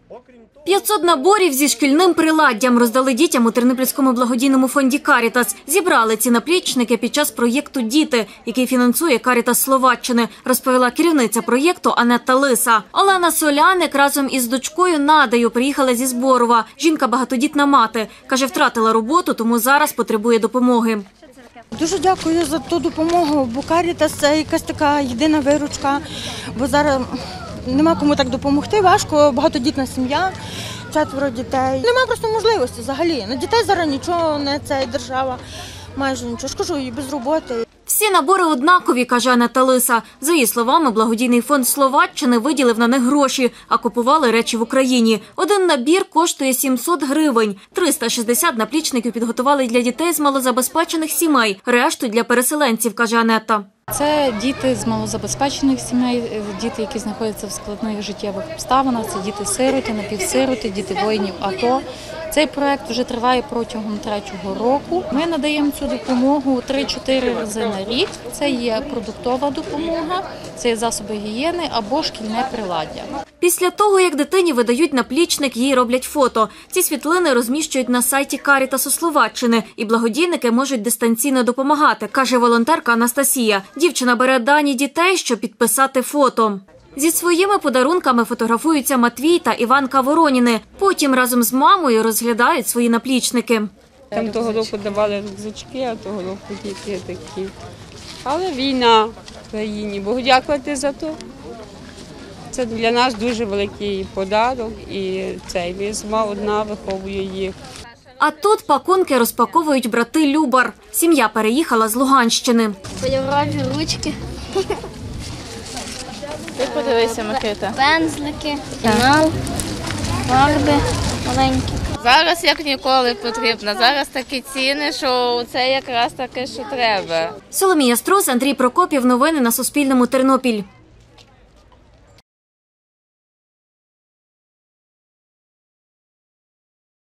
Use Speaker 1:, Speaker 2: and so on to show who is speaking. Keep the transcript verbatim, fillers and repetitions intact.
Speaker 1: п'ятсот наборів зі шкільним приладдям роздали дітям у Тернопільському благодійному фонді «Карітас». Зібрали ці наплічники під час проєкту «Діти», який фінансує «Карітас» Словаччини, розповіла керівниця проєкту Анетта Лиса. Олена Соляник разом із дочкою Надею приїхала зі Зборова. Жінка багатодітна мати. Каже, втратила роботу, тому зараз потребує допомоги.
Speaker 2: Дуже дякую за ту допомогу, бо «Карітас» – це якась така єдина виручка, бо зараз нема кому так допомогти, важко, багатодітна сім'я, четверо дітей. Нема просто можливості взагалі. На дітей зараз нічого, не це держава, майже нічого. Шкажу, і без роботи.
Speaker 1: Всі набори однакові, каже Анетта Лиса. За її словами, благодійний фонд Словаччини виділив на них гроші, а купували речі в Україні. Один набір коштує сімсот гривень. триста шістдесят наплічників підготували для дітей з малозабезпечених сімей, решту для переселенців, каже Анетта.
Speaker 3: Це діти з малозабезпечених сімей, діти, які знаходяться в складних життєвих обставинах, це діти-сироти, напівсироти, діти воїнів АТО. Цей проект вже триває протягом третього року. Ми надаємо цю допомогу три-чотири рази на рік. Це є продуктова допомога, це є засоби гігієни або шкільне приладдя.
Speaker 1: Після того, як дитині видають наплічник, їй роблять фото. Ці світлини розміщують на сайті «Карітасу» Словаччини, і благодійники можуть дистанційно допомагати, каже волонтерка Анастасія. Дівчина бере дані дітей, щоб підписати фото. Зі своїми подарунками фотографуються Матвій та Іванка Вороніни. Потім разом з мамою розглядають свої наплічники.
Speaker 4: Там того року давали рюкзачки, а того року тільки такі. Але війна в країні, Богу дякувати за то. Це для нас дуже великий подарунок, і цей візьма одна виховує їх.
Speaker 1: А тут пакунки розпаковують брати Любар. Сім'я переїхала з Луганщини.
Speaker 5: Кольорові ручки.
Speaker 3: Ти подивися, Микита.
Speaker 5: Пензлики, пенал, фарби маленькі.
Speaker 6: Зараз як ніколи потрібно. Зараз такі ціни, що це якраз таке, що треба.
Speaker 1: Соломія Струс, Андрій Прокопів. Новини на Суспільному. Тернопіль.